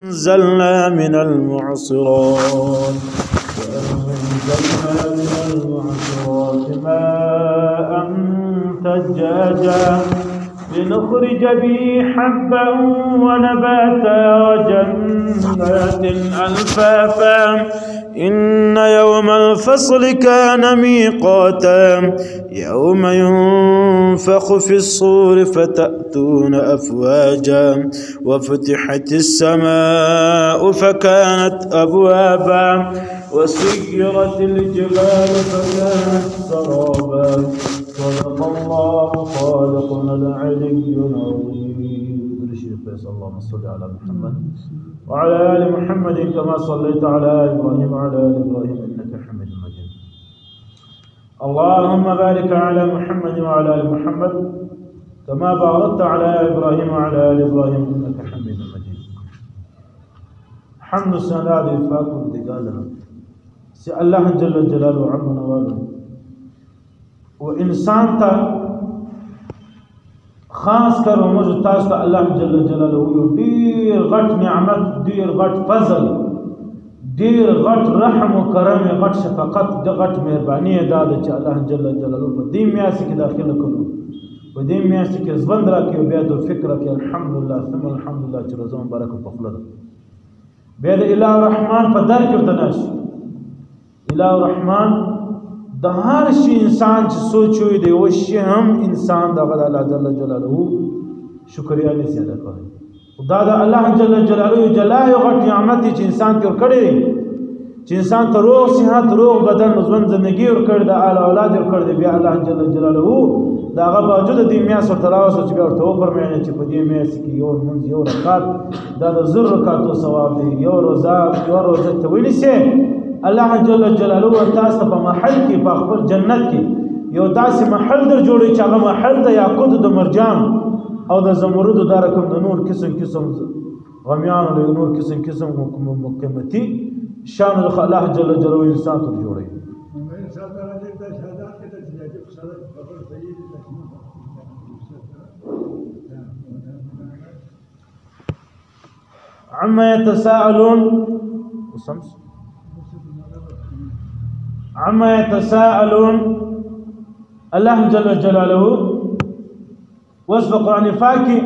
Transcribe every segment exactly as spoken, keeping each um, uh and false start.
أنزلنا من المعصرات وأنزلنا من المعصرات ماء ثجاجا لنخرج به حبا ونباتا وجنات ألفافا إن يوم الفصل كان ميقاتا يوم ينفخ في الصور فتأتون أفواجا وفتحت السماء فكانت أبوابا وسيرت الجبال فكانت سرابا صدق الله خالقنا العلي العظيم. اللهم صل على محمد وعلى آل محمد كما صليت على إبراهيم وعلى آل إبراهيم إنك حميد مجيد. اللهم بارك على محمد وعلى آل محمد كما باركت على إبراهيم وعلى آل إبراهيم إنك حميد مجيد. حمد السنة للفاق والدقالنا سي الله جل جلاله عم نواله وإنسان تا خاص کر موږ تاسو ته الله جل جلاله یو ډیر غټ نعمت ډیر غټ فضل ډیر غټ رحم او کرم غټ شفقت د غټ مهرباني ادا ده چې الله جل جلاله په دې میاشت کې داخله کړو په دې میاشت کې ځوند راکړي بیا د فکر کې الحمدلله ثم الحمدلله چې روزه مبارک په خپل ده بیا د الٰه الرحمن په در کې ورته ناشي الٰه الرحمن د هر شي انسان چې سوچ وي د یو شي هم انسان د الله جل جلاله شکریا نشي ادا کوي. دا د الله جل جلاله جلای او غټ نعمت چې انسان ته ورکړي چې انسان ته روغ صحت روغ بدن ژوند زندگی ورکړي د اعلی اولاد ورکړي بیا الله جل جلاله دا هغه باوجود د میاشت ورته راوستو چې بیا ورته وفرمایي چې په دې میاشت کې یو لمونځ یو رکعت دا د زر رکعتو ثواب دی یو روزه یو روزه ته ونیسئ الله جل جلاله تاسو په محل کې په خپل جنت کې یو داسې محل در جوړوي چې هغه محل د یاقوت د مرجان او د زمرد د رقم د نور قسم قسم غمیان او نور قسم قسم قیمتي شان الله جل جلاله انسان ته جوړوي. عما يتساءلون وسمس عما يتساءلون الله جل جلاله وصف قرآن فاکی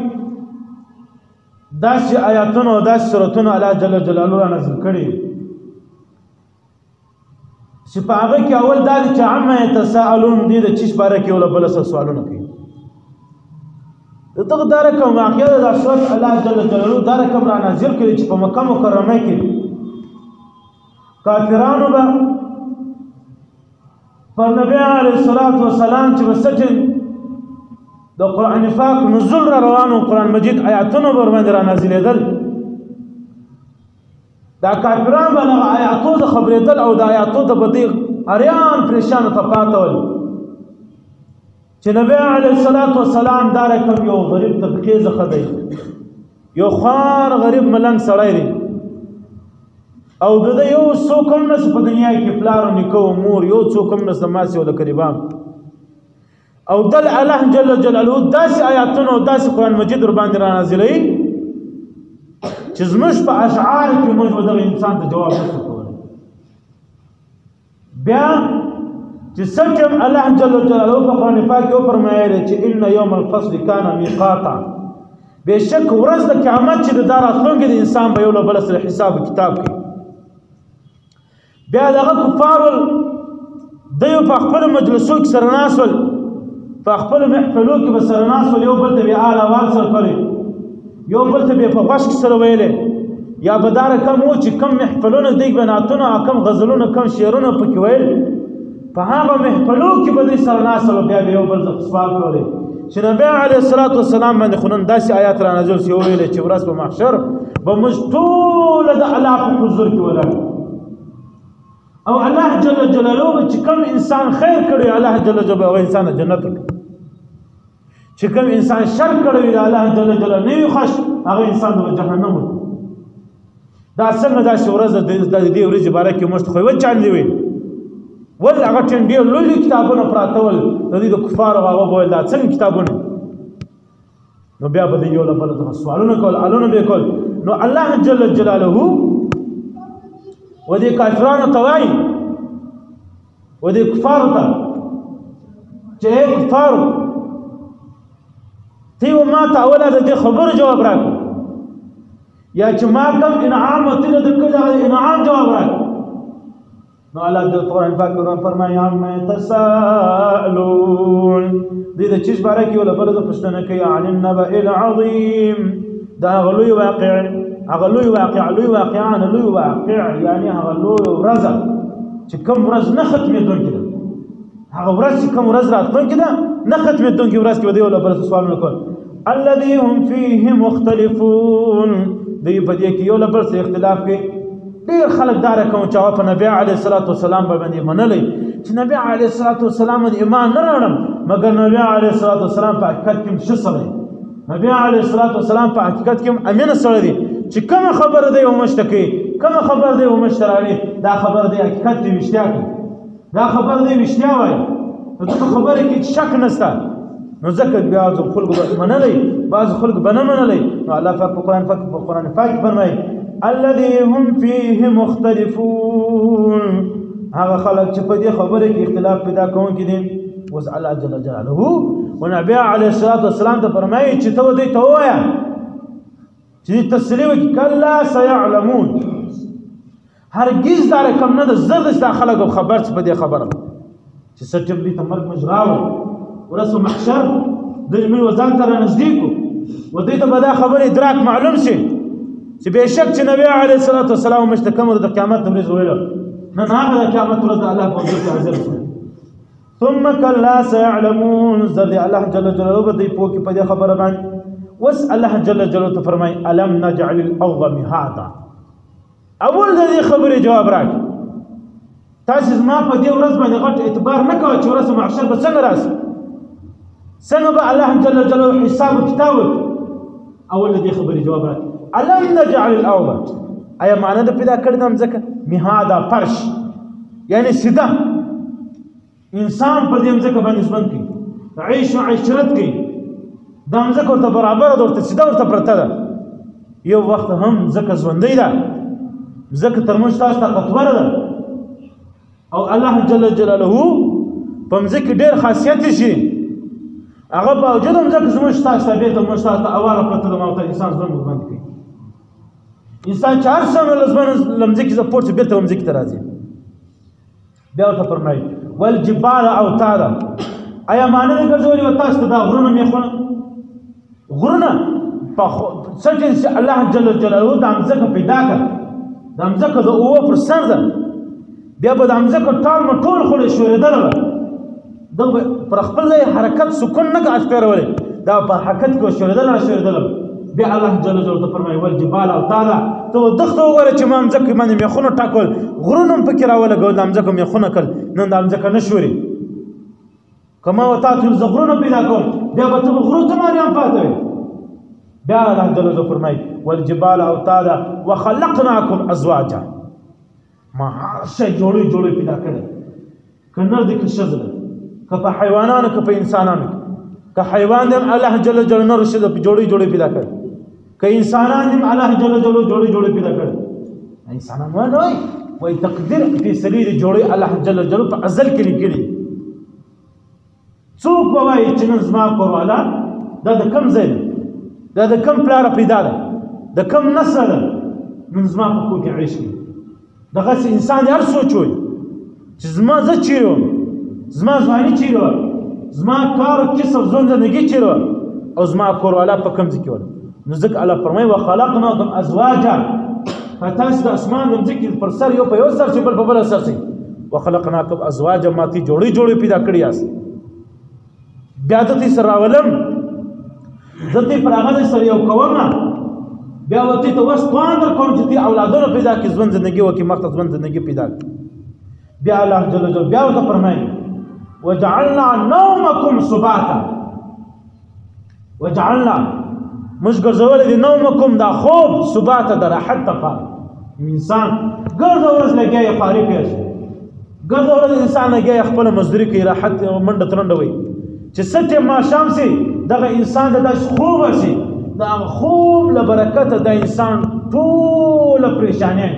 داسې آیاتونه او داسې سورتونه الله جل جلاله را نازل کړي چې په هغه کې اول دا چې عما يتساءلون دي د چیز باره کې ولا بل څه سوالونه کوي دغه دا رقم واقعه د سورت الله جل جلاله دا رقم را نازل کړي چې په مکه مکرمه کې کافرانو به پر نبی علیه الصلاة والسلام چې وسټن د قرآن پاک نزول را روانو قرآن مجید آیاتونه ور باندې را نازلېدل دا کافران به هغه آیاتو د خبرېدل او د آیاتو د بدی اریان پریشان ته پاتول چې نبی علیه الصلاة والسلام دا رقم یو غریب طبقې څخه دی یو خوار غریب ملنګ سړی دی او د یو څوک هم نس په دنیا کې پلار او نیکه او مور یو څوک هم نس د ماسې او د قریبان او دل الله جل جلاله داسې آیاتونه او داسې قرآن مجید ور باندې را نازلوي چې زموږ په اشعار کې موږ دغه انسان ته جواب نشو کولی بیا چې څنګه الله جل جلاله په قرآن پاک کې وفرمایلی چې ان یوم الفصل کان میقاتا بېشک ورځ د قیامت چې د دا راتلونکي د انسان به یو له بل سره حساب کتاب کوي بیا دغه کفار دیو په خپل مجلسو کې سره ناسول په خپل محفلو کې به سره ناسول یو بل ته به اعلی आवाज سره کوي یو بل ته به په غوږ کې سره ویلې یا به دا رقم و چې کم محفلونه دی بناتونه کم غزلونه کم شعرونه پکې ویل په هغه محفلو کې به سره ناسول بیا به یو بل ته سوال کوي چې نبی علیه الصلاة والسلام باندې خو نن داسې آیات را نازل شوي ویلې چې ورځ په محشر به موږ ټوله د الله په حضور کې ولاړ او الله جل جلاله چې کوم انسان خیر کړی الله جل جلاله هغه انسان جنت چې کوم انسان شر کړی الله جل جلاله نه خوش هغه انسان د جهنم دا څنګه دا ورځ د دې ورځې باره کې مست خو و چاندې وي ول هغه ټیم ډېر لوی کتابونه پراته ول د دې د کفارو هغه ویل دا څنګه کتابونه نو بیا به یو له بل څه سوالونه کول الونه به کول نو الله جل جلاله ودې کافرانو ته وایي ودې کفارو ته چې اے کفارو تیو ما ته اوله د دې خبرو جواب راکړه یا چې ما کوم انعام ورته درکړی هغه انعام جواب راکړه نو الله د قرآن پاک کې فرمایي عما يتساءلون دې د چیز باره کې ولا بل د پوښتنه کوي عن النبأ العظیم دا هغه لوی واقع هغه لوی واقع لوی واقعان لوی واقع یعنی هغه لوی ورځ چې کوم ورځ نه ختمېدونکې ده هغه ورځ چې کوم ورځ راتلونکې ده نه ختمېدونکې ورځ کې به دی ولا بل سوالونه کول الذي هم فيه مختلفون دوی په دې کې یو له بل سره اختلاف کوي ډېر خلک دا رقم چې هغه په نبي علیه الصلاة والسلام باندې منلی چې نبي علیه الصلاة والسلام باندې ایمان نه راوړم مګر نبي علیه الصلاة والسلام په حقیقت کې ښه سړی نبي علیه الصلاة والسلام په حقیقت کې امینه سړی دی چې کومه خبره دی ومشته کوي کومه خبره دی ومشته راوړي دا خبره دی حقیقت دی وشتیا کوي دا خبره دی وشتیا وایي نو دغه خبره کې شک نشته نو ځکه بعض خلکو به منلی بعض خلکو به نه منلی نو الله پاک په قرآن پاک په قرآن پاک فرمایي الذي هم فيه مختلفون هغه خلک چې په دې خبره کې اختلاف پیدا کوونکي دي اوس الله جل جلاله و نبي عليه الصلاه والسلام ته فرمایي چې ته دې ته وایه چې تسلیم وکړي کلا سيعلمون هرگز دا رقم نه ده زر د خلکو خبر چې په دې خبره چې سټم دې ته مرګ مجراو ورسو محشر د من وزن تر نزدیکو و دې ته به دا خبره ادراک معلوم شي چې بهشک چې نبی علیه الصلاة والسلام مشتکم د قیامت ورځ ویل نه نه هغه د قیامت ورځ الله په دې حاضر شي ثم كلا سيعلمون زر الله جل جلاله به دې پوکي په دې خبره باندې وس الله جل جلاله فرمای الم نجعل الارض مهادا اول دې خبره جواب راکړه تاسو ما په دې ورځ باندې غټ اعتبار نه کوئ چې ورځ محشر به څنګه راشي څنګه به الله جل جلاله حساب کتاب اول دې خبره جواب راکړه الم نجعل الارض ایا معنی د پیدا کړی د مځکه مهادا فرش یعنی سیده انسان پر دې مځکه باندې ژوند کوي عيش او عشرت کوي د مځکه ورته برابر ده ورته سیده ورته پرته ده یو وخت هم ځکه ژوندۍ ده ځکه تر موږ تاسو طاقتوره ده او الله جل جلاله په مځکه ډېر خاصیت شي هغه باوجود هم ځکه زموږ تاسو ته بیرته موږ تاسو ته اواره پرته ده ما ورته انسان ژوند ژوند کوي انسان چې هر څومره له ژوند له مځکې څخه پورته بیرته مځکې ته راځي بیا ورته فرمایي والجبال اوتادا ایا معنی نه ګرځولي و تاسو ته دا غرونه میخونه غرونه په سجن چې الله جل جلاله د مځکه پیدا کړ د مځکه د اوه پر سر ده بیا به د مځکه ټال مټول خو شورېدل به دا پر خپل ځای حرکت سکون نه اختیارولې دا په حرکت کې شورېدل نه شورېدل بیا الله جل جلاله فرمایي والجبال اوتادا ته دغه وګوره چې ما مځکه باندې میخونه ټاکل غرونه هم پکې راولګول د مځکه میخونه کړل نن د مځکه نه شوري کما وتا ته زغرونه پیدا کوم بیا به ته غرو ته باندې هم پاتې بیا الله جل جلاله فرمایي والجبال اوتادا وخلقناكم ازواجا ما شي جوړي جوړي پیدا کړل کنه د کښزله که په حیوانانو که په انسانانو که حیوان دې الله جل جلاله رشد په جوړي جوړي پیدا کړ که انسانان دې الله جل جلاله جوړي جوړي پیدا کړ انسانان وای وای وای تقدیر په سلیل جوړي الله جل جلاله په ازل کې لیکلي څوک وای چې نن زما کوروالا دا د کم ځای دا د کم پلار پیدا ده د کم نسل نن زما په کو کې عيش دغه انسان هر سوچ وای چې زما زه چیرو زما ځواني چیرو زما کار او کسب ژوند زندگی چیرو او زما کوروالا په کم ځای کې ول نو ځکه الله فرمایي وخلقناكم ازواجا فتاس د اسمان د ځکه پر سر یو په یو سر چې بل په بل سر سي وخلقناكم ازواجا ماتي جوړي جوړي پیدا کړی یاس بیا د دې سره ولم ځکه پر هغه سره یو کومه بیا وتی ته وس پاندر کوم چې اولادونو پیدا کی ژوند زندگی وکي مخته ژوند زندگی پیدا بیا الله جل جلاله بیا ورته فرمایي وجعلنا نومكم سباتا وجعلنا مش ګرځول دي نومكم دا خوب سباتا د راحت ته انسان ګرځول لګي فارغ شي ګرځول انسان لګي خپل مزدوري کوي راحت منډه ترنده وي چې ستې ما شام سي دغه انسان د خوب شي دا خوب له برکته د انسان ټوله پریشانۍ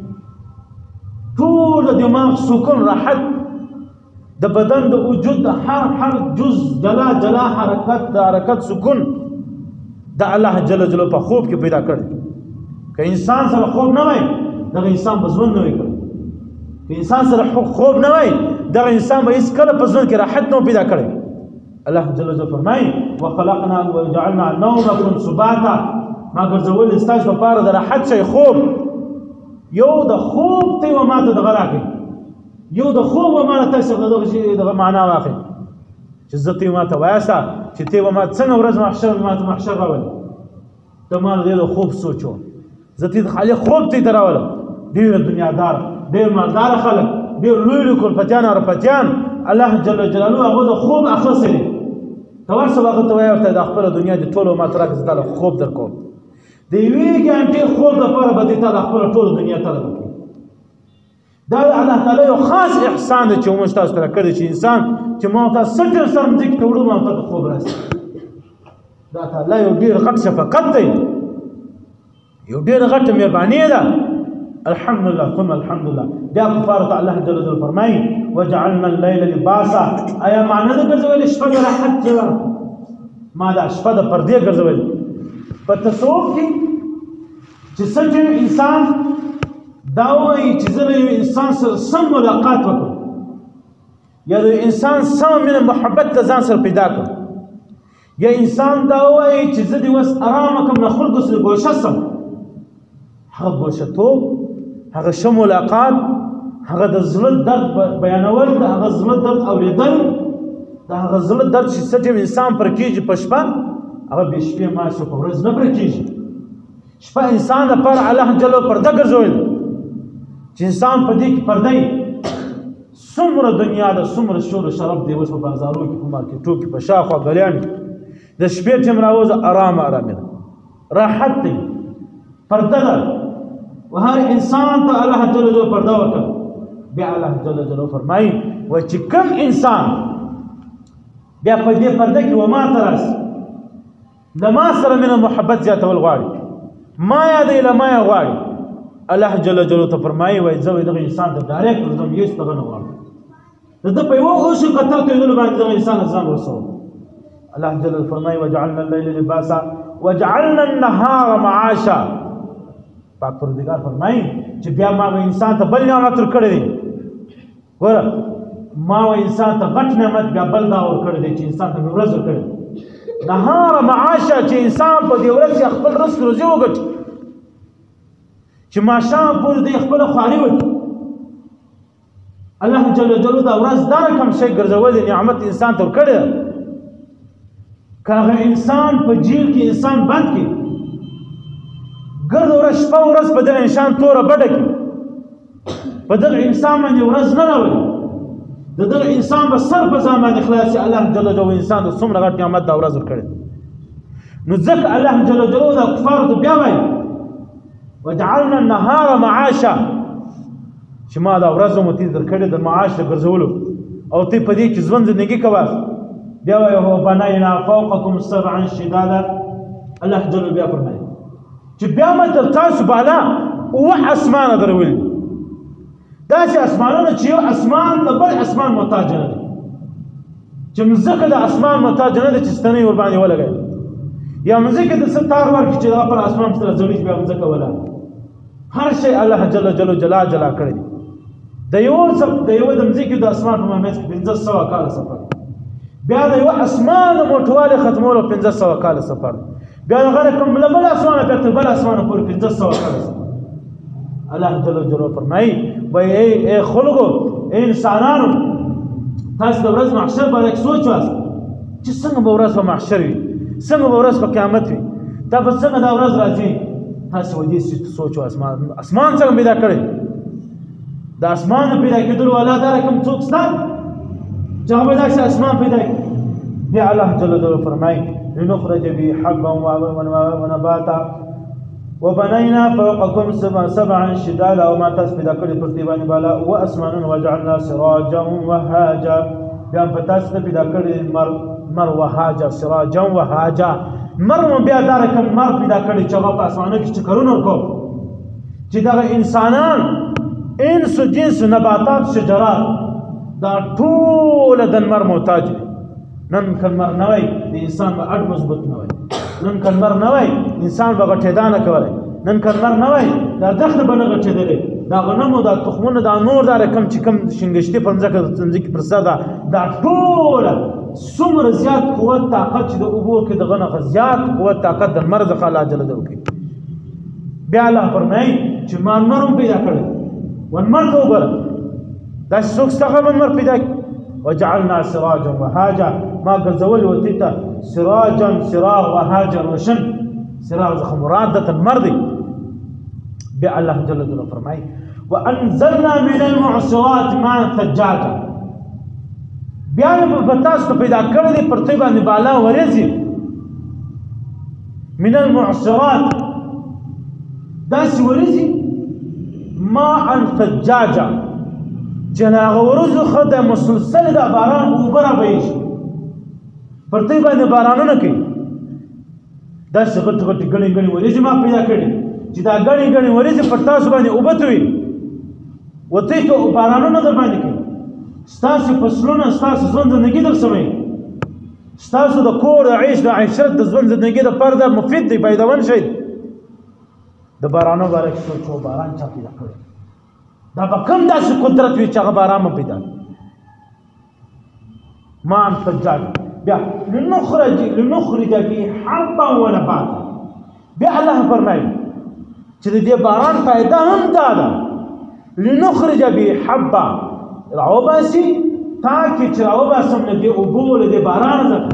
ټول دماغ سکون راحت د بدن د وجود د هر هر جز جلا جلا حرکت د حرکت سکون د الله جل جلاله په خوب کې پیدا کړي که انسان سره خوب نه وای دغه انسان به ژوند نه وای کړی که انسان سره خوب نه وای دغه انسان به هیڅ کله په ژوند کې راحت نه پیدا کړی الله جل جلاله فرمایي وخلقنا وجعلنا نومکم سباتا ما ګرځولې ستاسو لپاره د راحت شی خوب یو د خوب ته و ماته دغه راکړي یو د خوب و ماته تاسو دغه شی دغه معنا واخلي چې زه ته ماته وایسا چې ته و ما څنګه ورځ محشر ماته محشر راولي ته ما د خوب سوچو زه ته خالي خوب ته دراولم ډېر دنیادار ډېر مالدار خلک ډېر لوی لوی کولپتیان او رپتیان الله جل جلاله هغه د خوب اخلصي ته ورسه هغه ته وایي ورته د خپل دنیا د ټولو ما ترک زه تعالی خوب درکوم د یوې ګنټې خوب لپاره به دې ته د خپل ټولو دنیا ته درکړي دا الله تعالی یو خاص احسان دی چې موږ تاسو ته کړی چې انسان چې ما ته سټر سر مځکې ته وړو ما ته خوب راسي دا تعالی یو ډېر غټ شفقت دی یو ډېر غټ مهرباني ده الحمدلله ثم الحمدلله بیا کفارو ته الله جل جلاله فرمایي وجعلنا الليل لباسا آیا معنی ده ګرځولې شپه د راحت ځای ما دا شپه د پردې ګرځولې په تصوف کې چې څنګه انسان دا وایي چې زه له یو انسان سره سم ملاقات وکړم یا د انسان سم مینه محبت ته ځان سره پیدا کړم یا انسان دا وایي چې زه دې اوس ارامه کړم له خلکو سره ګوشه سم هغه ګوشهتوب هغه ښه ملاقات هغه د زړه درد بیانول د هغه زړه درد اورېدل د هغه زړه درد چې څه ټیم انسان پر کېږي په شپه هغه بې شپې ماشو په ورځ نه پر کېږي شپه انسان لپاره الله جل پرده ګرځول چې انسان په دې کې پرده وي څومره دنیا ده څومره شور و شراب دی اوس په بازارو کې په مارکېټو کې په شاخوا ګلیانو کې د شپې ټیم راوځه ارامه ارامه ده راحت دی پرده ده و هر انسان ته الله جل جلاله پرده ورکړه بیا الله جل جلاله فرمایي وایي چې کوم انسان بیا په دې پرده کې و ما ته راسي د ما سره مینه محبت زیاتول غواړي ما یادوي له ما یې غواړي الله جل جلاله ته فرمایي وایي زه دغه انسان ته ډایرکټ ورځم هېڅ دغه نه غواړم د ده په یوه اوښو قطر تویدلو باندې دغه انسان ځان ورسوم الله جل جلاله فرمایي وجعلنا الليل لباسا وجعلنا النهار معاشا پاک پروردگار فرمایي چې بیا ما به انسان ته بل نعمت ورکړی دی ګوره ما به انسان ته غټ نعمت بیا بل دا ورکړی دی چې انسان ته مې ورځ ورکړی دی نهار معاشا چې انسان په دې ورځ کې خپل رزق روزي وګټي چې ماښام پورې دی خپله خواري وکړي الله جل جلاله دا ورځ دا رقم شی ګرځولی نعمت انسان ته ورکړی ده که هغه انسان په جیل کې انسان بند کړي ګرد ورځ شپه ورځ په دغه انسان توره بډه کړي په دغه انسان باندې ورځ نه راولي د دغه انسان به سر په ځان باندې خلاصي الله جل جلاله انسان ته څومره غټ نعمت دا ورځ ورکړی نو ځکه الله جل جلاله دا کفارو ته بیا وایي وجعلنا النهار معاشا چې ما دا ورځ مو تی درکړې د معاش د ګرځولو او ته په دې کې ژوند زندګي کوه بیا وایي هو بنینا فوقکم سبعا شدادا الله جل بیا فرمایي چې بیا ما تر تاسو بالا اوه اسمانه درولي داسې اسمانونه چې یو اسمان د بل اسمان محتاج نه دی چې مځکه د اسمان محتاج نه ده چې ستنې ور باندې ولګوي یا مځکه د څه تار ورکړي چې هغه پر اسمان سره ځړېږي بیا مځکه ولاړه هر شی الله جل جلاله جلا جلا کړی د یو د یو د مځکې د اسمان په منځ کې پنځه سوه کاله سفر بیا د یو اسمان موټوالی ختمولو پنځه سوه کاله سفر بیا د هغه کوم له بل اسمانه بیا تر بل اسمانه پورې پنځه سوه کاله سفر الله جل جلاله فرمایي وایي ای خلکو ای انسانانو تاسو د ورځ محشر باندې سوچ واسه چې څنګه به ورځ په محشر وي څنګه به ورځ په قیامت وي تا به څنګه دا ورځ راځي تاسو ودې سوچ اسمان اسمان څنګه پیدا کړی د اسمان پیدا کېدلو والا دا رقم څوک شته چې هغه به داسې اسمان پیدا کړي بیا الله جل جلاله فرمایي لنخرج به حبا ونباتا وبنينا فوقكم سبعا شدادا وما تاسو پیدا کړي پر دې باندې بالا و اسمانون وجعلنا سراجا وهاجا بیا په تاسو پیدا کړي مر مر وهاجا سراجا وهاجا مر مو بیا دا رقم مر پیدا کړی چې هغه په اسمانو کې چکرونه ورکوي چې دغه انسانان انس جنس نباتات شجرات دا ټول د لمر محتاج دي نن که لمر نه وای د انسان به اډ مضبوط نه وای نن که لمر نه وای انسان به غټېدا نه کولی نن که لمر نه وای دا دښته به نه غټېدلې دا غنمو دا تخمونه دا نور دا رقم چې کوم شینګشتي په ځمکه ځمکې پر سر ده دا ټوله څومره زیات قوت طاقت چې د اوبو کې دغه نه زیات قوت طاقت د لمر څخه الله جل جلاله کوي بیا الله فرمایي چې ما لمر هم پیدا کړی و لمر ته وګوره داسې څوک ستا هغه لمر پیدا کړي وجعلنا سراجا وهاجا ما ګرځولي ورته ته سراجا سراغ وهاجا روشن سراغ څخه مراد د لمر دی بیا الله جل جلاله فرمایي وانزلنا من المعصرات ماء ثجاجا بیا په تاسو پیدا کړی دی پر تی باندې بالا ورېځي من المعصرات داسې ورېځي ماء ثجاجا چې هغه ورځو ښه د مسلسل د باران اوبه رابهیږي پر تی باندې بارانونه کوي داسې غټ غټې ګڼې ګڼې ورېځې ما پیدا کړي چې دا ګڼې ګڼې ورېځې پر تاسو باندې اوبه توي وتی که بارانونه در باندې کوي ستاسو فصلونه ستاسو ژوند زندګي در سموي ستاسو د کور د عیش د عیشت د ژوند زندګي دپاره دا مفید دی فایدهمند شی د بارانو باره کې سوچ و باران چا پیدا کړی دا به کوم داسې قدرت وي چې هغه باران به پیدا ماء ثجاجا بیا لنخرج لنخرج به حبا ونباتا بیا الله فرمایي چې د دې باران فایده هم دا ده لنخرج به حبا راوباسي تاکي چې راوباسم له دې اوبو له دې باران څخه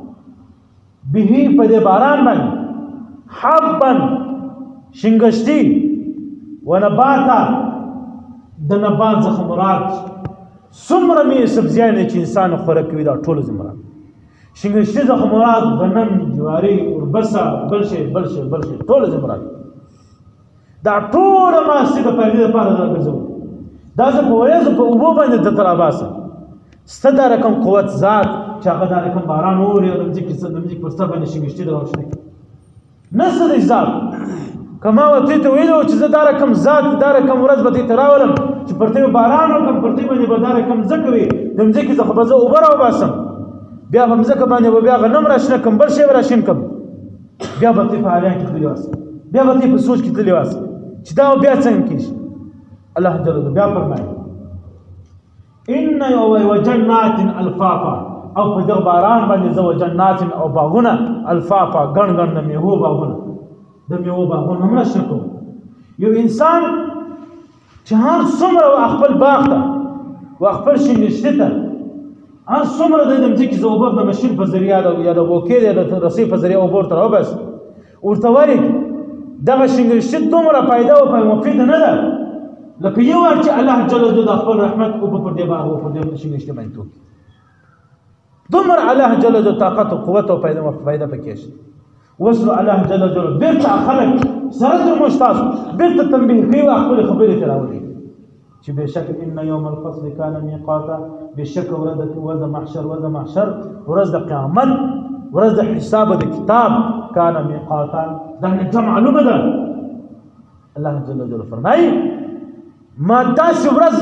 به په دې باران باندې حبا شنګشتي ونباتا د نبات څخه مراد څومره مې سبزیانې چې انسان خوراک کوي دا ټول مراد شنګشتي څخه مراد غنم جواري اوربسه بل شي بل شي بل شي ټول مراد دا ټول ما څه د پیدا لپاره راګرځو دا زه په وایي په اوبو باندې د تر اباسه ستدا رقم قوت ذات چې هغه دا رقم باران اوري او د ځکه څه د ځکه پر سر باندې شنګشتي دا وشنه نه څه دی ذات کما وتی ته ویلو چې زه دا رقم ذات دا رقم ورځ به دې تراولم چې پرته باران او کم پرته باندې به دا رقم زکوي د ځکه څه خو زه اوبر او باسم بیا په ځکه باندې بیا غنم راشنه کم بل شي راشین کم بیا به په حالان کې تللی واس بیا به په سوچ کې تللی واس چې دا بیا څنګه کیږي الله جل جلاله بیا فرمایي ان وجنات الفافا او په دغه باران باندې زو جنات او باغونه الفافا ګڼ ګڼ د میوه باغونه د میوه باغونه هم نشکو یو انسان چې هر څومره خپل باغ ته او خپل شنګشته ته هر څومره د دې ځکه زوبر د ماشين په ذریعہ یا د وکیل یا د رسی په ذریعہ اوبر تر وبس ورته وری دغه شنګشته دومره پیدا او په مفید نه ده لکه یو چې الله جل جلاله خپل رحمت او په دې باغ او په دې شنګشته باندې تو دومره الله جل جلاله طاقت او قوت او پیدا او فائدہ پکې شي وصل الله جل جلاله بیرته خلق سره د مشتاق بیرته تنبیه کوي او خپل خبرې تراولي چې بشک ان یوم الفصل کان میقاتا بشک ورځ ورځ محشر ورځ محشر ورځ د قیامت ورځ د حساب د کتاب کان میقاتا دا معلومه ده الله جل جلاله فرمایي ما داسې ورځ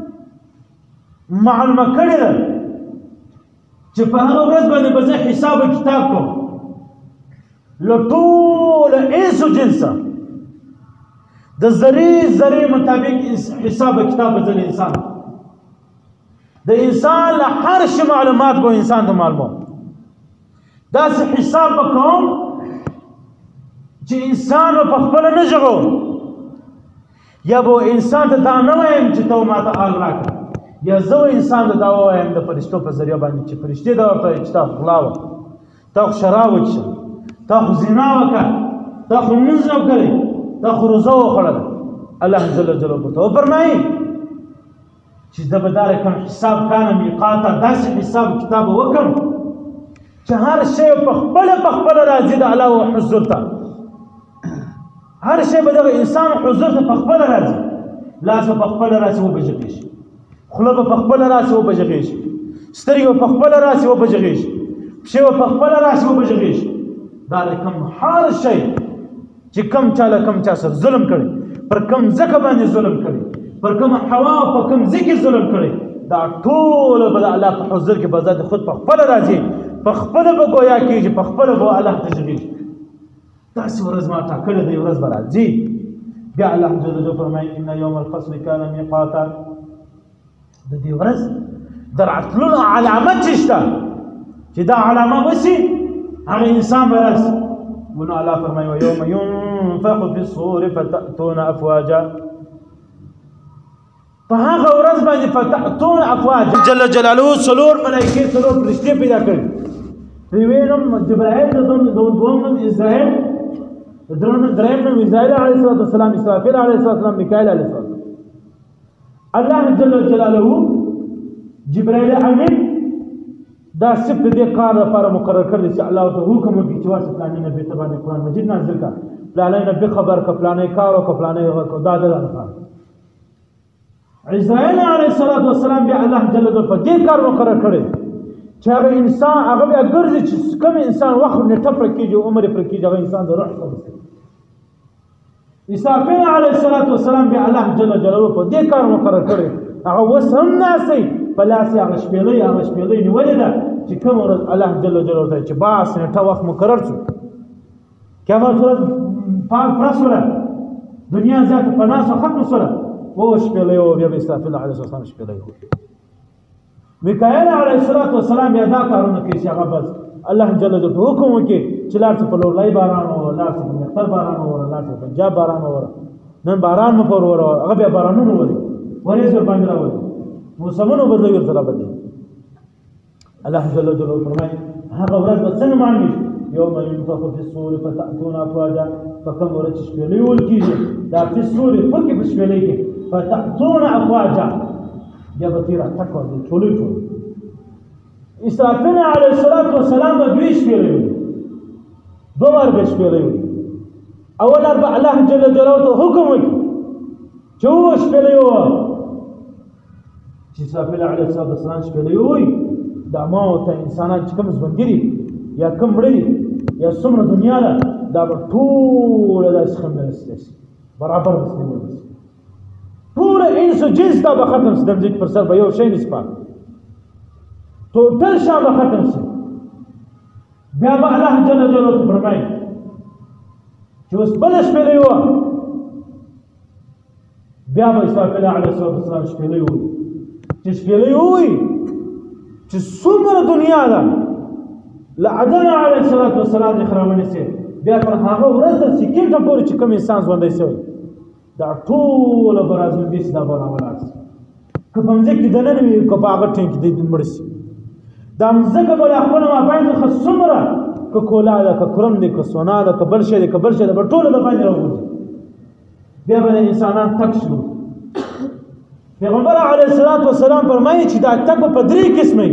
معلومه کړې ده چې په هغه ورځ باندې به زه حساب کتاب کوم له ټول انس و جنسه د ذرې ذرې مطابق حساب کتاب به انسان د انسان له هر شي معلومات به انسان ته معلومه داسې حساب به کوم چې انسان به په خپله نه ژغو یا به انسان ته دا نه وایم چې ته ماته حال راکړه یا زه انسان ته دا ووایم د فرشتو په ذریعه باندې چې فرشتې دا ورته وایي چې تا غلا وکړه تا خو شراب وڅښه تا خو زنا وکړه تا خو لمونځ نه کړی تا خو روزه وخوړله الله جل جلاله ته وفرمایي چې زه به دا رقم حساب کانه میقاته داسې حساب کتاب وکړم چې هر شی په خپله په خپله راځي د الله حضور ته هر شی به دغه انسان حضور ته په خپله راځي لاس به په خپله راسي وبجغېږي خوله به په خپله راسي وبجغېږي سترګې به په خپله راسي وبجغېږي پښې به په خپله راسي وبجغېږي دا د کوم هر شی چې کم چاله کم چا سره ظلم کړي پر کم ځکه باندې ظلم کړي پر کوم هوا په کوم ځکه ظلم کړي دا ټول به د الله په حضور کې به ذات خود په خپل راځي په خپل به گویا کېږي په خپل به الله تجلیل داسې ورځ ما ټاکلې دی ورځ به راځي بیا الله جل جلاله فرمایي ان یوم الفصل کان میقاتا د دې ورځ د راتللو علامت چې شته چې دا علامه وشي هغه انسان به راشي ونو الله فرمایي ویوم ينفخ في الصور فتأتون افواجا فهغه ورځ باندې فتأتون افواجا جل جلاله څلور ملائکې څلور فرشتې پیدا کړي یوې نوم جبرائیل د دوم نوم اسرائیل درون دریم نوم اسرائیل علیه السلام اسرافیل علیه السلام میکائیل علیه السلام الله جل جلاله جبرائیل امین دا صرف دې کار لپاره مقرر کړی چې الله ته حکم وکړي چې واسه پلانې نبی ته باندې قرآن مجید نازل کړه پلانې نبی خبر کړه پلانې کار وکړه پلانې وکړه دا د لپاره اسرائیل علیه السلام بیا الله جل جلاله په دې کار مقرر کړی چې هغه انسان هغه بیا ګرځي چې کوم انسان وخت نیټه پر کېږي عمر پر کېږي هغه انسان د روح سره اسرافیل علیه السلام بیا الله جل جلاله په دې کار مقرر کړی هغه اوس هم ناسي په لاس یې هغه شپېلۍ هغه شپېلۍ نیولې ده چې کوم ورځ الله جل جلاله ته چې باس نیټه وخت مقرر شو قیامت ورځ پوره شوله دنیا زیاته په ناسو ختمه شوله و شپېلۍ و بیا به اسرافیل علیه السلام شپېلۍ و میکائیل علیه السلام بیا دا کارونه کوي چې هغه بس الله جل جلاله حکم وکړي چې لاړ څه په لورلای باران ووره لاړ څه په مختر باران ووره لاړ څه په پنجاب باران ووره نن باران مه پر ووره هغه بیا بارانونه وري وریځ ورباندې راولي موسمونه بدلوي ورسره بدلوي الله جل جلاله فرمایي هغه ورځ به څنګه معلومي یوم ينفخ في الصور فتأتون افواجا فکم ورځ چې شپېلۍ ویل کېږي دا فی الصور پکې په شپېلۍ کې فتأتون افواجا بیا به تېره تک ورځي ټولې ټولې اسرافیل علیه السلام به دوی شپېلۍ وي دوه وار به شپېلۍ وي اول وار به الله جل جلاله ته حکم وکړي چې ووه شپېلۍ ووه چې اسرافیل علیه السلام شپېلۍ ووایي دا ما ته انسانان چې کوم ژوندي دي یا کوم مړه دي یا څومره دنیا ده دا به ټوله داسې خمبرستی شي برابر به سنیول شي ټوله انس و جنس دا به ختم شي د مځکې پر سر به یو شی نشي پاتې ټوټل شا به ختم شي بیا به الله جل جلاله فرمایي چې اوس بله شپېلۍ وه بیا به اسرافیل علیه السلام شپېلۍ ووایي چې شپېلۍ ووایي چې څومره دنیا ده له آدم علیه السلام څخه راونیسي بیا تر هغه ورځ د سکینډه پورې چې کوم انسان ژوندی شوی دا ټوله به راژوندي شي دا به راولاړ شي که په مځکه کې دننه وي که په هغه ټیم کې دی مړه شي دا مځکه به له خپله مابین څخه څومره که کولا ده که کرم دی که سونا ده که بل شی دی که بل شی ده به ټوله د باندې راوځي بیا به د انسانان تک شو پیغمبر علیه السلام فرمایي چې دا تک په درې قسمه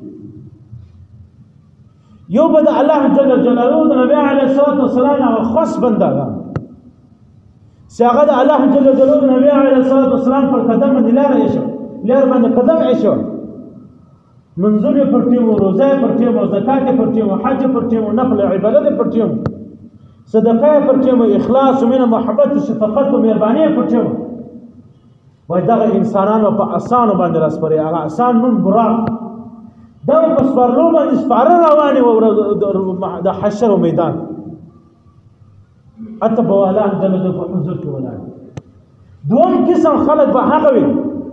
یو به د الله جل جلاله د نبی علیه السلام هغه خاص بندګان چې هغه د الله جل جلاله د نبی علیه السلام پر قدم باندې لاره ایښو لاره باندې قدم ایښو منظور یې پر ټیم روزه یې پر ټیم زکات یې پر ټیم حج پر ټیم نفل عبادت پر ټیم صدقه پر ټیم اخلاص مینه محبت شفقت او مهرباني پر ټیم وای دغه انسانانو په اسانو باندې راسپري هغه اسان نوم براق دا په سپارلو باندې سپاره روانې وو د حشر او میدان اته به الله جل جلاله په حضور کې ولاړ دوم قسم خلک به هغه وي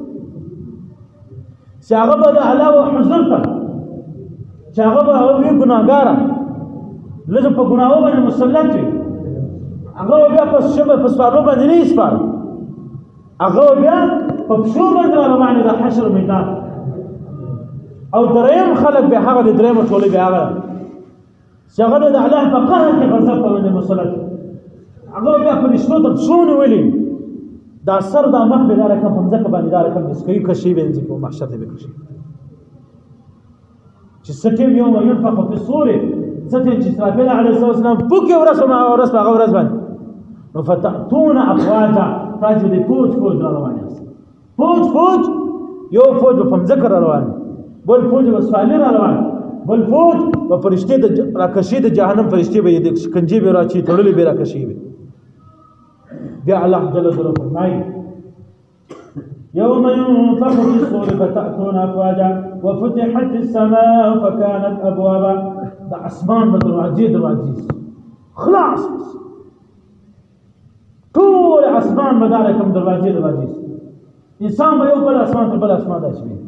چې هغه به د الله حضور ته چې هغه به وي ګناهګاره لږ په ګناهو باندې مسلط وي هغه بیا په شبه په سپارلو باندې نه سپاره هغه بیا په پښو باندې روانې د حشر میدان او دریم خلک به هغه د دریم ټولې به هغه چې هغه د الله په قهر کې غضب په باندې مسلط هغه بیا په رښتو ته پښو نیولي دا سر دا مخ به دا رقم په ځمکه باندې دا رقم مسکوي کشي به ځکه په محشر ته به کشي چې ستیم یوم ينفخ في الصور ستیم چې اسرافیل علیه السلام پوکې ورځ ما ورځ هغه ورځ باندې نو فتأتون افواجا تاسو دې فوج فوج روان یاست فوج فوج یو فوج په ځمکه روان بل فوج په سوالي روان بل فوج په فرشتې د راکشي د جهنم فرشتې به د شکنجې به راچی تړلې به راکشي وي. بیا الله جل جلاله فرمایي يوم ينفخ في الصور فتأتون أفواجا وفتحت السماء فكانت أبوابا. دا اسمان به دروازې دروازې خلاص ټول اسمان به دا رقم دروازې دروازې انسان به یو بل اسمان تر بل اسمان داسې وي.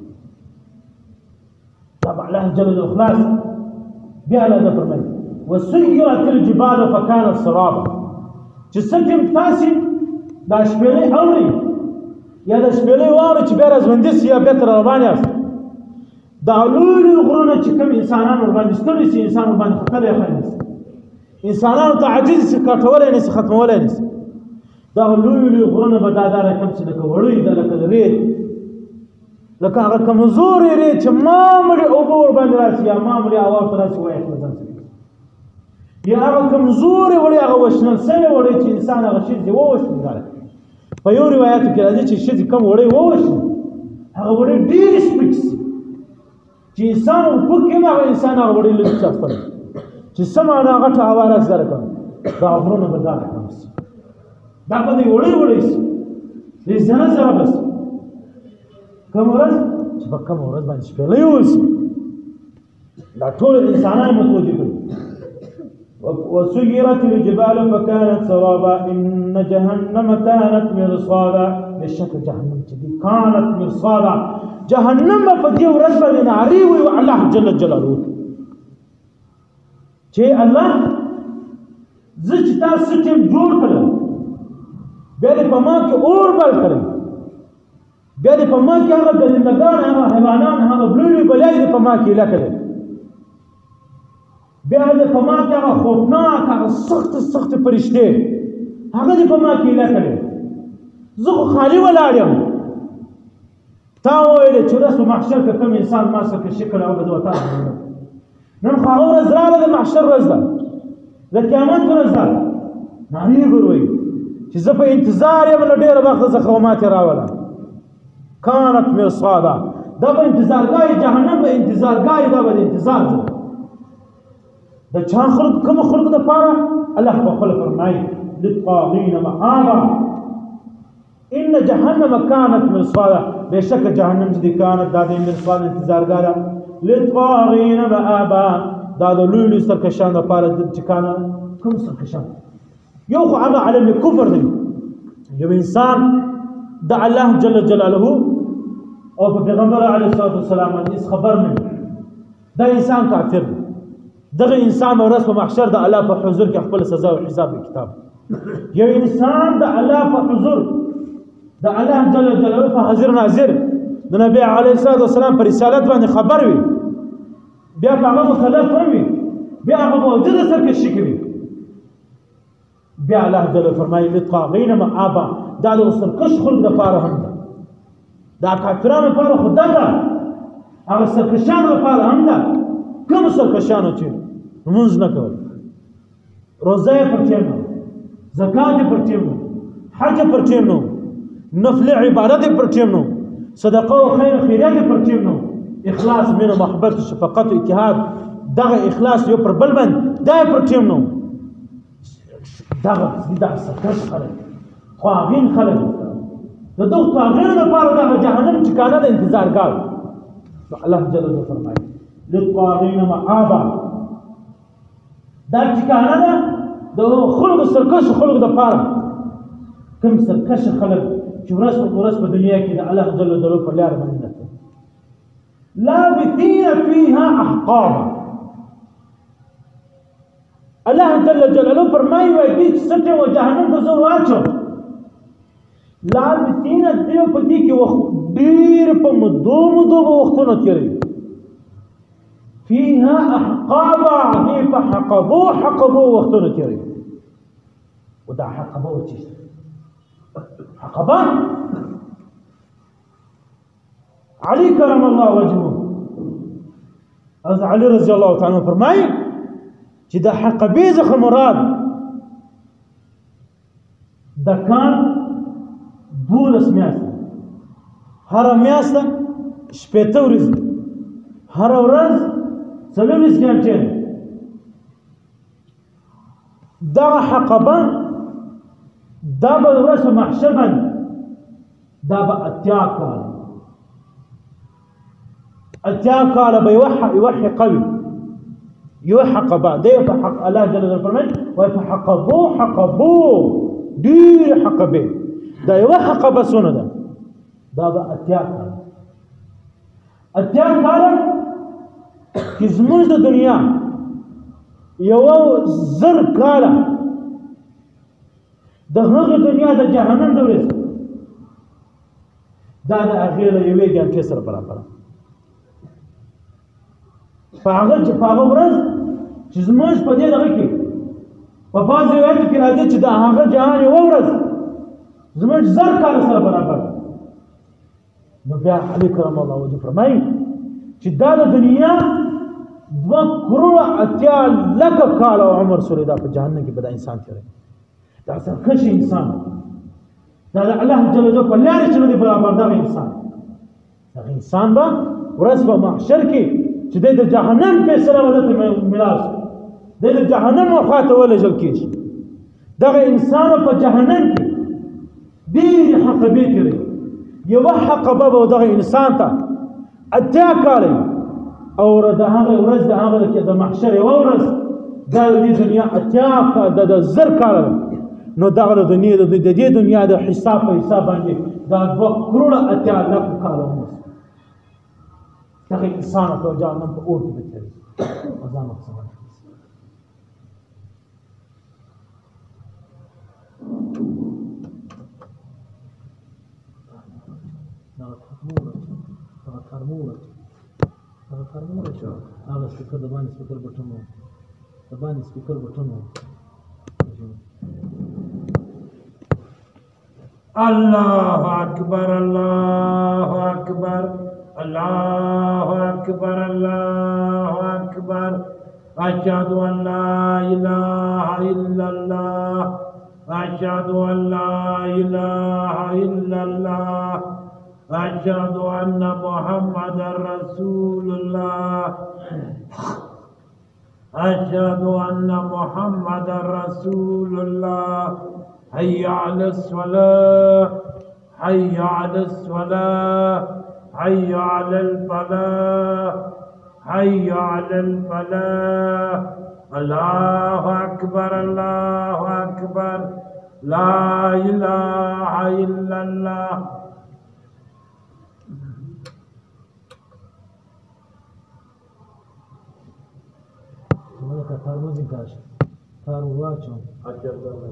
طبعا الله جل جلاله خلاص بیا الله دا فرمایي وسيرت الجبال فكانت سرابا چې څنګه تاسې دا شپېلې اورئ یا د شپېلې واورئ چې بیا راژوندي سي یا بیا تر روان یاست دا لوی لوی غرونه چې کوم انسانان ورباندې ستړي سي انسان ورباندې خطر یې نشي انسانانو ته عاجز سي کټولی نشي ختمولی نشي دا لوی لوی غرونه به دا دا رقم چې لکه وړوي ده لکه د ریت لکه هغه کمزورې ریت چې معمولې اوبه ورباندې راشي یا معمولې هوا ورته راشي وایي خپل ځان یا هغه کمزورې وړې هغه وشنل سوې وړې چې انسان هغه ښځې ووشني په یو روایاتو کې راځي چې ښځې کم وړې ووشني هغه وړې ډېرې سپکې سي چې انسان ورپک یم هغه انسان هغه وړې لږ چاپل چې څه معنا غټه هوا راشي دا رقم دا غرونه به دا رقم سي دا به دې وړې وړې سي دې زره زره به سي کومه ورځ چې په کومه ورځ باندې شپېلۍ وسي دا ټول انسانان متوجه کړي. وسيرت الجبال فكانت سرابا إن جهنم كانت مرصادا. بشك جهنم تدي كانت مرصادا جهنم فدي ورځ باندې ناري وي الله جل جلاله چې الله زه چې تاسو ټیم جوړ کړم بیا دې په ما کې اور بل کړم بیا دې په ما کې هغه درندګان هغه حیوانان هغه بلوي بلای دې په ما کې لکړل بیا دې په ما کې هغه خوفناک هغه سخت سخت فرشتې هغه دې په ما کې لکړل زه خو خالي ولاړ یم تا وویل چې ورځ په محشر کې کوم انسان ما سره شکل او بدو تا نن خو هغه ورځ راغله د محشر ورځ ده د قیامت ورځ ده نارې ګروي چې زه په انتظار یم نو ډېره وخت څخه ماتې راوله كانت مرصادا دا به انتظارګاه جهنم به انتظارګاه دا به انتظار ده د چا خلق کوم خلق د پاره الله په خپل فرمایي للطاغین مآبا ان جهنم كانت مرصادا بشک جهنم چې كانت دا د مرصاد انتظارګاه ده للطاغین مآبا دا د لوی لوی سرکشان لپاره چې کانه کوم سرکشان یو خو هغه علم کفر دی یو انسان د الله جل جلاله او په پیغمبر علیه الصلاۃ والسلام باندې خبر نه دا انسان کافر دی دغه انسان ورځ په محشر د الله په حضور کې خپل سزا او حساب کتاب یو انسان د الله په حضور د الله جل جلاله په حاضر ناظر د نبی علیه الصلاۃ والسلام پر رسالت باندې خبر وي بیا هغه مکلف وي بیا هغه موجوده سرکشي کوي بیا الله جل فرمایي للطاغین مآبا دا د سرکش خلق د پاره هم ده دا کافرانو لپاره خدا ده هغه سرکشانو لپاره هم ده کوم سرکشانو چې لمونځ نه کول روزه یې پر ټیم نه زکات یې پر ټیم نه حج یې پر ټیم نه نفل عبادت یې پر ټیم نه صدقه او خیر خیرات یې پر ټیم نه اخلاص مینه محبت شفقت اتحاد دغه اخلاص یو پر بل باندې دا یې پر ټیم نه دغه دا سرکش خلک طاغین خلک د دغه طاغینو لپاره دغه جهنم ټکانه د انتظارګاه الله جل جلاله فرمایي للطاغین مآبا دا ټکانه ده د خلکو سرکش خلکو لپاره کوم سرکش خلک چې ورځ په ورځ په دنیا کې د الله جل جلاله په لار باندې نه لابثین فیها احقابا الله جل جلاله فرمایي وایي چې څټه و جهنم ته زور واچو لابثین دیو په دې کې وخت ډیر په مدو مدو وختونه تیری فيها احقابا دې په حقبو حقبو وختونه تیری ودا حقبو چې حقبا علي کرم الله وجهه از علي رضی الله تعالی عنہ فرمایي چې د حقبې څخه مراد د کان دولس میاشتې هره میاشته شپېته ورځې هره ورځ څلوېښت ګنټې دغه حقبه دا به ورځ په محشر باندې دا به اتیا کاله اتیا کاله به یوه حقه وي یوه حقبه دی په حق الله جل جلاله فرمایي وایي په حقبو حقبو ډېرې حقبې دا یوه حقبه څونه ده دا به اتیا کاله اتیا کاله چې زموږ د دنیا یوه زر کاله د هغه دنیا د جهنم د ورځ دا د هغې له یوې ګنټې سره برابر په هغه چې په هغه ورځ چې زموږ په دې دغه کې په بعضې روایتو کې راځي چې د هغه جهان یوه ورځ زموږ زر کاله سره برابر نو بیا علي کرم الله وجهه فرمایي چې دا د دنیا دوه کروړه اتیا لکه کاله عمر سوري دا په جهنم کې به دا انسان تېروي دا سرکش انسان دا د الله جل جلاله په لارې چې نه دی برابر دغه انسان دغه انسان به ورځ په محشر کې چې دی د جهنم فیصله ورته میلاو دی د جهنم خواته ولېږل کېږي دغه انسان په جهنم کې ډېرې حقبې تېروي یوه حقبه به دغه انسان ته اتیا کاله او د هغه ورځ د هغه د محشر یوه ورځ دا د دې دنیا اتیا د زر کاله نو دغه د دنیا د دې دنیا د حساب په حساب باندې دا دوه کروړه اتیا لکه کاله عمر دغه انسان په جهنم په اور کې به تېروي ځان وسوه هغه کارموله هغه کارموله چې هغه سپیکر د باندې سپیکر بټن و د باندې سپیکر بټن و الله اکبر الله اکبر الله اکبر الله اکبر اشهد ان لا اله الا الله اشهد ان لا اله الا الله اشهد ان محمد رسول الله اشهد ان محمد رسول الله حي على الصلاه حي على الصلاه حي على الفلاح حي على الفلاح الله اكبر الله اكبر لا اله الا الله کار موزیک کاش کار واچو اچھا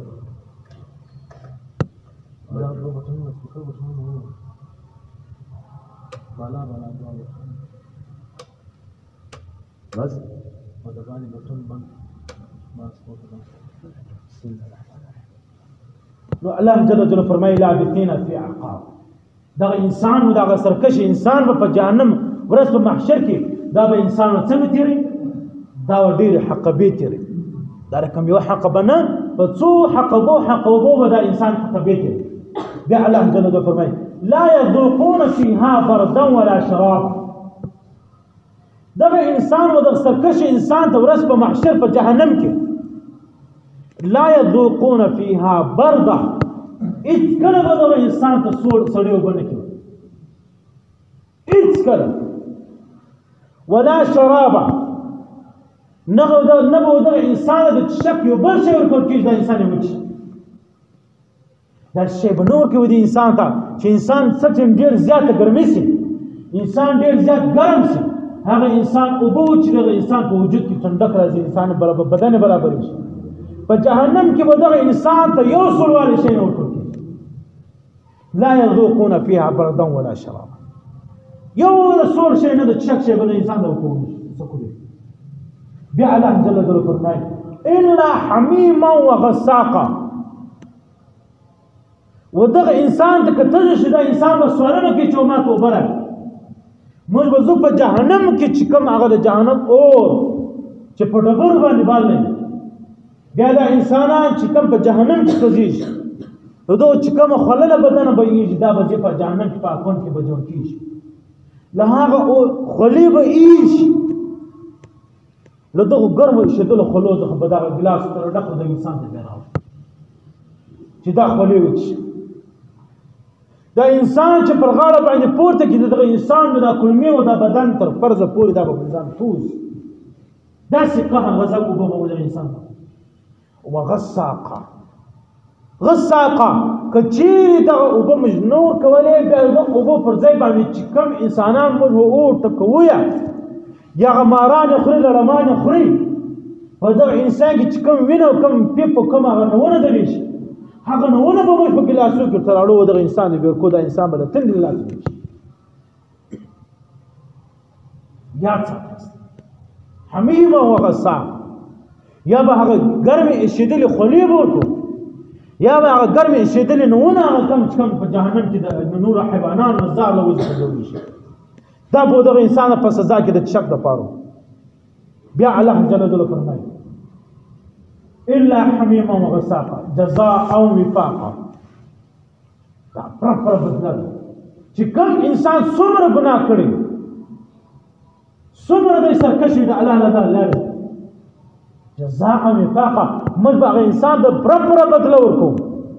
بلا بلا بٹن سپیکر بٹن بالا بالا بالا بس ودغانی بٹن بند بس نو الله جل جلاله فرمایي لابثین فی عقاب دا انسان دا سرکش انسان په جهنم ورځ په محشر کې دا به انسان څنګه تیری دا ډېرې حقبې تېري دا رقم یو حقبه نه په څو حقبو حقبو به دا انسان حقبې تېري بیا الله جل جلاله فرمایي لا یذوقون فیها بردا ولا شرابا دغه انسان و دغه سرکش انسان ته ورځ په محشر په جهنم کې لا یذوقون فیها بردا هېڅ کله به دغه انسان ته سوړ سړې اوبه نه کوي هېڅ کله ولا شرابا نه به دغه انسان د څښاک یو بل شی ورکول کېږي دا انسان یې وچي دا شی به نه ورکوي د انسان ته چې انسان څه ټیم ډېر زیاته ګرمي شي انسان ډېر زیات ګرم شي هغه انسان اوبه وچي دغه انسان په وجود کې ټنډک راځي انسان بدن یې برابر شي په جهنم کې به دغه انسان ته یو سل والې شی نه ورکول کېږي لا یذوقون فیها بردا ولا شرابا یو د سوړ شی نه د څښاک شی به د انسان ته ورکول شي بیا الله جل جلاله فرمایي الا حمیما وغساقا ودغه انسان ته کته شي دا انسان به سوالونه کوي چې ما توبه راکړه موږ به زه په جهنم کې چې کوم هغه د جهنم اور چې په ډبرو باندې بال نه بیا دا انسانان چې کوم په جهنم کې سوځېږي نو دغه چې کومه خولله بدنه به ایږي دا به په جهنم کې په اکونټ کې به جوړ کېږي له هغه خولې به ایږي له دغه ګرمو ایښېدلو خولو څخه به دغه ګلاس سره ډک د انسان ته بیا راوړي چې دا خولې وچشي. دا انسان چې پر غاړه باندې پورته کړي دغه انسان نو دا کلمې او دا بدن تر فرضه پورې دا به انسان ټوز داسې قهر غضب اوبه به دغه انسان وغساقه غساقه که چیرې دغه اوبه موږ نه ورکولې بیا د اوبو پر ځای باندې چې کوم انسانان موږ اور ټکوو یا یا هغه ماران یې خوري لړمان یې خوري په دغه انسان کې چې کوم وینه او کوم پیپ او کوم هغه نونه درې شي هغه نونه به موږ په ګلاسو کې ورته راوړو دغه انسان یې ورکو دا انسان به د تندې لاس شي. یاد ساتئ حمیمه وغساقه یا به هغه ګرمې ایښېدلې خولې به ورکړو یا به هغه ګرمې ایښېدلې نونه هغه کم چې کم په جهنم کې د نورو حیوانانو نه زار له وجې ګرځولی شي دا به دغه انسان په سزا کې د شک دپاره. بیا الله جل جلاله فرمایي الا حمیما وغساقا جزاء او وفاقا دا پرپر بدله ده چې کوم انسان څومره ګناه کړي څومره دی سرکشي د الله نه دا لري جزاء وفاقا موږ به هغه انسان د پرپره بدله ورکوو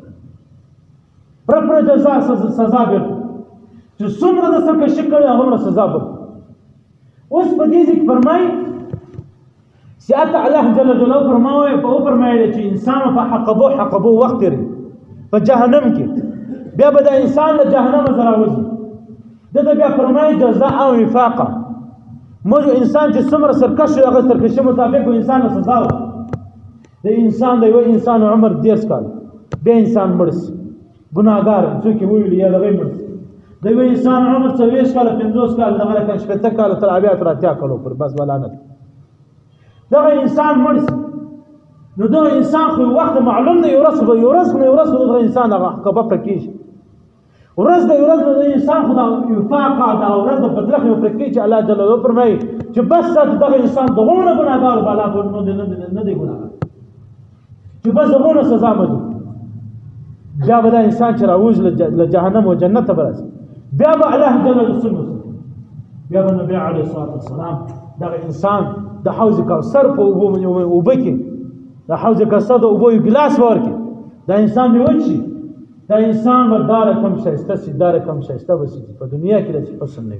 پرپره جزا سزا به چې څومره د سرکشي کړي هغومره سزا به. اوس په دې ځای کې فرمایي سیات الله جل جلاله فرماوي په او فرمایي چې انسان په حقبو حقبو وخت لري په جهنم کې بیا به د انسان له جهنم سره وځي دغه بیا فرمایي جزاء او وفاقا موږ انسان چې څومره سرکش هغه سرکشي مطابق انسان له سزا و د انسان د یو انسان عمر دېرش کال بیا انسان مړ شي ګناهګار څوک ویل یا دغه مړ د یو انسان عمر څلوېښت کاله پنځوس کاله دغه لکه شپېته کاله تر اویا تر اتیا کالو پورې بس ولانت دغه انسان مړ شي نو دغه انسان خو وخت معلوم دی یو ورځ به یو ورځ نه یو ورځ دغه انسان هغه عقبه پرې کېږي ورځ د یو ورځ د انسان خو دا وفاقه دا ورځ د بدلخ یو پرې کېږي چې الله جل جلاله فرمایي چې بس دغه انسان دغونه ګناهګار بالا نه دی نه دی ګناهګار چې بس دغونه سزا مجو بیا به دا انسان چې راوځي له جهنم او جنت ته برسي بیا به الله جل جلاله سنو بیا به نبی علیه الصلاة والسلام دغه انسان د حوض کوثر په اوبو اوبه کې د حوض کوثر د اوبو یو ګلاس ورکړي دا انسان به وچی دا انسان به داره کم شایسته سي داره کم شایسته به سي په دنیا کې داسې پسند نه وي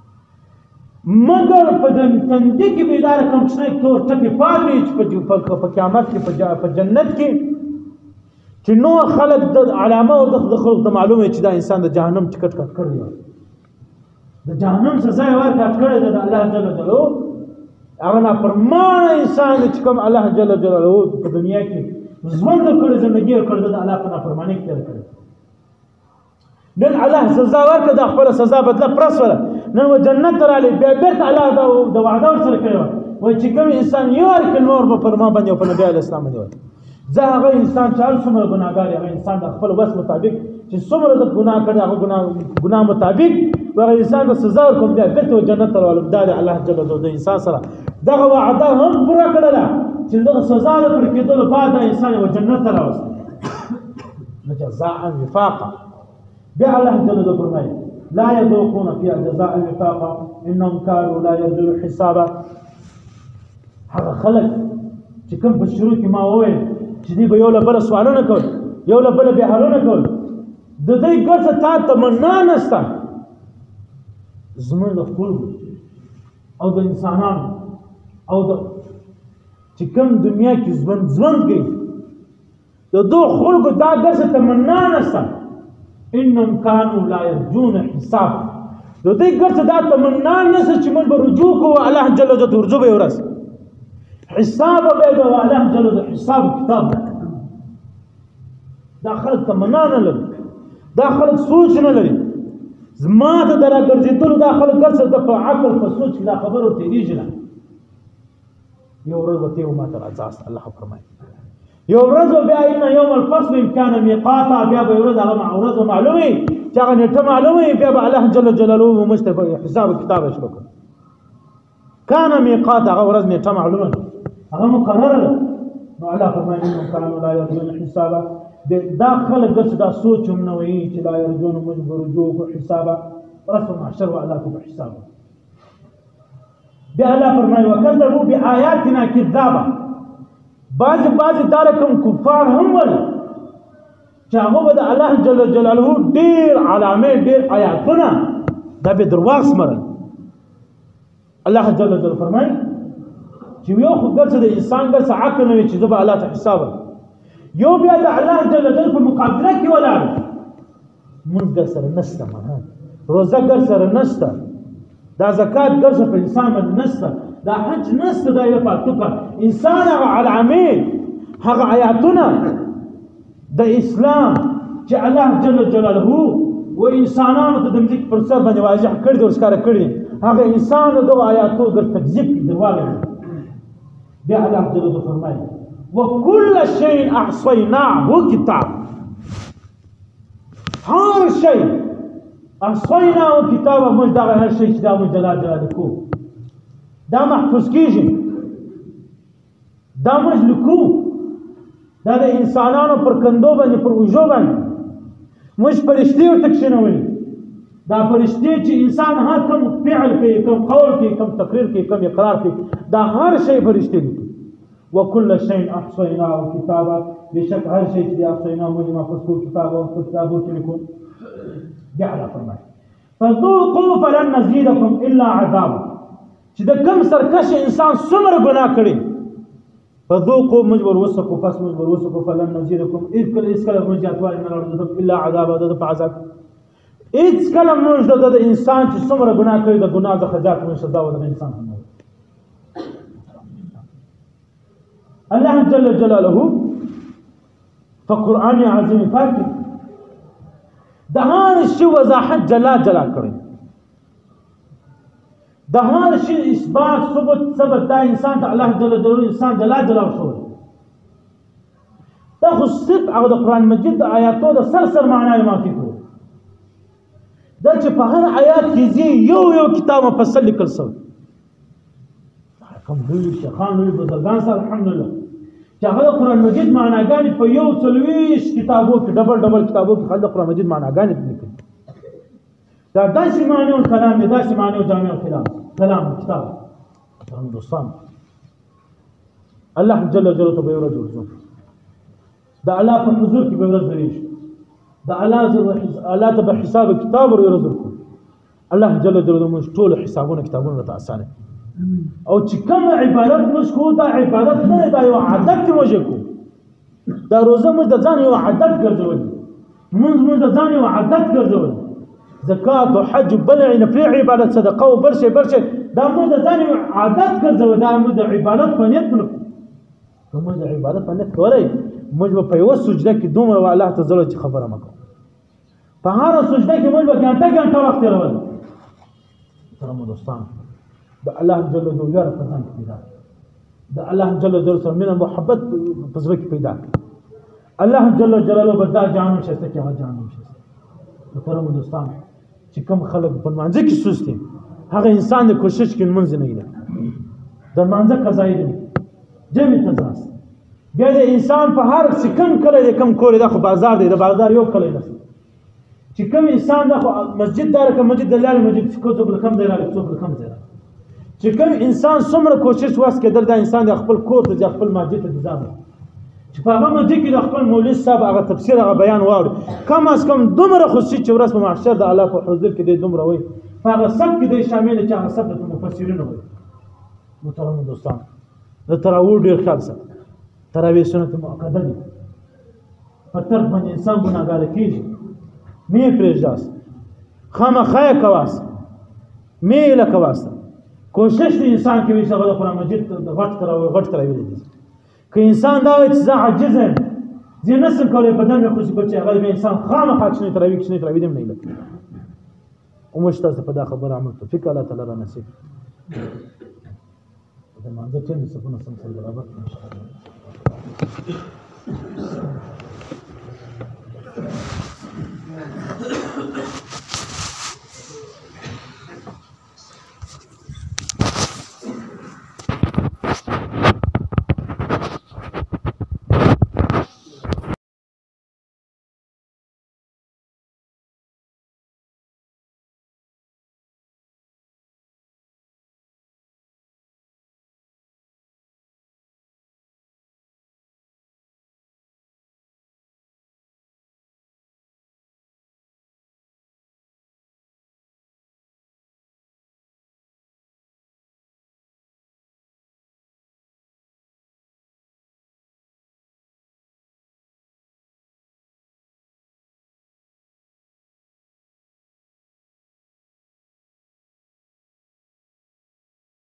مګر په تندي کې به داره کم شنه تور ټکې پاتې چې په قیامت کې په جنت کې چې نور خلک د علامه او د خلق ته معلومه چې دا انسان د جهنم ټکټ کټ کړی د جهنم سزا یې ورکړه کړې ده د الله جل جلاله هغه نافرمانه انسان چې کوم الله جل جلاله په دنیا کې ژوند کړی زندګي کړی د الله په نافرمانۍ کې تېر کړی نن الله سزا ورکړه د خپل سزا بدله پرسوله نن و جنت ته راغلی بیا بېرته الله د وعده ورسره کړې وه وایي چې کوم انسان یو ورکړي نور به پر ما باندې او په نبي علیه السلام باندې وایي زه هغه انسان چې هر څومره ګناهګار هغه انسان د خپل وس مطابق چې څومره د ګناه کړی هغه ګناه ګناه مطابق هغه انسان د سزا ورکوم بیا بېرته جنت ته راولم دا د الله جل جلاله د انسان سره دغه وعده هم پوره کړله چې دغه سزا له پرې کېدلو بعد دا انسان یې جنت ته راوستل نو جزاء وفاقا بیا الله جل جلاله فرمایي لا يذوقون فيها جزاء وفاقا انهم كانوا لا يرجون حسابا هغه خلک چې کوم په شروع کې ما وویل چې دوی به یو له بله سوالونه کول یو له بله بهارونه کول د دوی ګډ څه تا تمنا نشته زموږ د خلکو او د انسانانو او د چې کوم دنیا کې ژوند ژوند کوي د دو خلکو دا ګډ څه تمنا نشته انهم كانوا لا يرجون حساب د دوی ګډ څه دا تمنا نشته چې موږ به رجوع کوو الله جل جلاله ورجو به ورس حساب به د الله جل جلاله حساب کتاب دا خلک تمنا نه لري دا خلک سوچ نه لري زما ته د راګرځېدلو دا خلک ګرځي د په عقل په سوچ کې دا خبرو تېرېږي نه یو ورځ به تېو ما ته راځاست الله فرمایي یو ورځ به بیا ان یوم الفصل ان کان میقاتا بیا به یو ورځ هغه ورځ معلومه وي چې هغه نیټه معلومه وي بیا به الله جل جلاله موږ ته حساب کتاب شروع کړي کان میقاتا هغه ورځ نیټه معلومه هغه مقرره ده نو الله فرمایي انهم كانوا لا يرجون حسابا دا خلک داسې دا سوچ هم نه وایي چې لا یرجون موږ به رجوع کو حسابه رسم محشر وعلا کو په حساب بیا الله فرمایي وکذبوا بآیاتنا کذابا بعضې بعضې دا رقم کفار هم ول چې هغه به د الله جل جلاله ډېر علامې ډېر آیاتونه دا به درواغ سمرل الله جل جلاله فرمایي چې یو خو ګرځه د انسان ګرځه عقل نه وي چې زه به الله ته حساب یو بیا د الله جل جلاله په مقابله کې ولاړ مونږ در سره نشته مانه روزه در سره نشته دا زکات در سره په انسان باندې نشته دا حج نشته دا یو پاتوکا انسان هغه علامې هغه آیاتونه د اسلام چې الله جل جلاله و انسانانو ته د مځکې پر سر باندې واضح کړي دي او ښکاره کړي دي هغه انسان د دغو آیاتو در تکذیب کړي درواغ بیا الله جل جلاله فرمایي وكل شيء احصيناه كتاب هر شيء احصيناه كتابا موږ دا هر شي چې دا موږ جلال جلاله کو دا محفوظ کیږي دا موږ لیکو دا د انسانانو پر کندو باندې پر اوږو باندې موږ فرشتي ورته کښېنولي دا فرشتي چې انسان هر کوم فعل کوي کوم قول کوي کوم تقریر کوي کوم اقرار کوي دا هر شی فرشتي لیکي وكل شيء احصيناه كتابا بشك هر شيء چې احصيناه موږ محفوظ کو کتابو په کتابو کې لیکو بیا الله فرمایي فذوقوا فلن نزيدكم الا عذابا چې د کم سرکش انسان څومره ګناه کړي فذوقوا مجبر وسکو پس مجبر وسکو فلن نزيدكم اذ کله اس کله موږ اتوال نه لرو الا عذاب د په عذاب اذ کله موږ د انسان چې څومره ګناه کړي د ګناه د خجات موږ سزا ورته انسان هم الله جل جلاله فقرآن عظیم پاک د هر شي وضاحت جلا جلا کړي د هر شي اثبات ثبوت ثبت دا انسان ته الله جل جلاله انسان جلا جلا شو دا خو صرف هغه د قرآن مجید د آیاتو د سر سر معنی ما فکر دا چې په هر آیات کې یو یو کتاب مفصل لیکل شوی کوم لوی شیخان لوی بزرگان سره الحمدلله چې هغه د قرآن مجید معناګانې په یو څلوېښت کتابو کې ډبل ډبل کتابو کې خلک د قرآن مجید معناګانې لیکلي دا داسې معنی او کلام دی داسې معنی او جامع کلام کلام کتاب دوستان الله جل جلاله ته به یو ورځ ورځو د الله په حضور کې به ورځ درېږي د الله الله ته به حساب کتاب ور ورځ ورکو الله جل جلاله موږ ټول حسابونه کتابونه راته اسانه او چې کوم عبادت موږ کوو دا عبادت نه دا یو عادت موږ کوو دا روزه موږ د ځان یو عادت ګرځولي موږ موږ د ځان یو عادت ګرځولي زکات او حج بلع نفلي عبادت صدقه او بل شي بل شي دا موږ د ځان یو عادت ګرځولي دا موږ د عبادت په نیت کړو موږ د عبادت په نیت کولای موږ په یو سجده کې دومره الله تعالی چې خبره مکو په هر سجده کې موږ به ګڼه ګڼه وخت تیرول ترمو دوستان د الله جل جلاله یاره په ځان کې پیدا د الله جل جلاله سره مینه محبت په زړه کې پیدا الله جل جلاله به دا جانم شته کې هغه جانم شته محترم دوستان چې کوم خلک په منځ کې سست دي هغه انسان د کوشش کې منځ نه دی د منځ قضایي دی جمع تزاس بیا د انسان په هر څه کم کله د کم کول د خو بازار دی د بازار یو کله نه چې کوم انسان د مسجد دار کوم مسجد دلال مسجد کو څو بل کم دی را څو بل کم دی چې کوم انسان څومره کوشش واس کېدل دا انسان د خپل کور ته د خپل مسجد ته ځي چې په هغه مسجد کې د خپل مولوی صاحب هغه تفسیر هغه بیان واوري کم از کم دومره خوشي چې ورځ په محشر د الله په حضور کې د دومره وي هغه سب کې د شامل چې هغه سب د مفسرین وي محترم دوستان د تراویح ډیر خیال سره تراویح سنت مؤکده دي په ترک باندې انسان ګناهګار کیږي مې پرېږداس خامخا کواس مې له کواس کوشش د انسان کوي چې هغه د قرآن مجید د غټ تراویح غټ تراویح دي که انسان دا وایي چې زه عاجز یم زه نشم کولی بدن مې خوشي بچي هغه به انسان خامخا کښېني تراویح کښېني تراویح دې هم نه وي او موږ تاسو په دا خبره عمل توفیق الله تعالی را نصیب د مانځه چې صفونه سم سره برابر ان شاء الله